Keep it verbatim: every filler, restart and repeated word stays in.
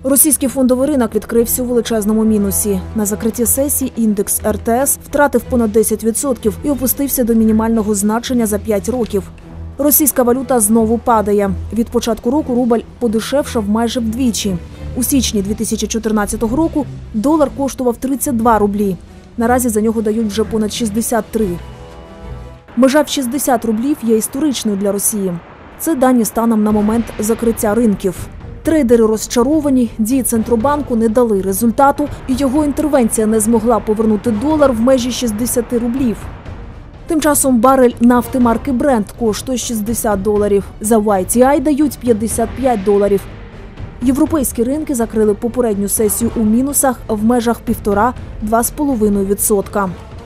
Російський фондовий ринок відкрився у величезному мінусі. На закритті сесії індекс ер те ес втратив понад десять відсотків і опустився до мінімального значення за п'ять років. Російська валюта знову падає. Від початку року рубль подешевшав майже вдвічі. У січні дві тисячі чотирнадцятого року долар коштував тридцять два рублі. Наразі за нього дають вже понад шістдесят три. Межа в шістдесят рублів є історичною для Росії. Це дані станом на момент закриття ринків. Трейдери розчаровані, дії Центробанку не дали результату, і його інтервенція не змогла повернути долар в межі шістдесят рублів. Тим часом барель нафти марки Brent коштує шістдесят доларів. За вай ті ай дають п'ятдесят п'ять доларів. Європейські ринки закрили попередню сесію у мінусах в межах півтора - два з половиною відсотка.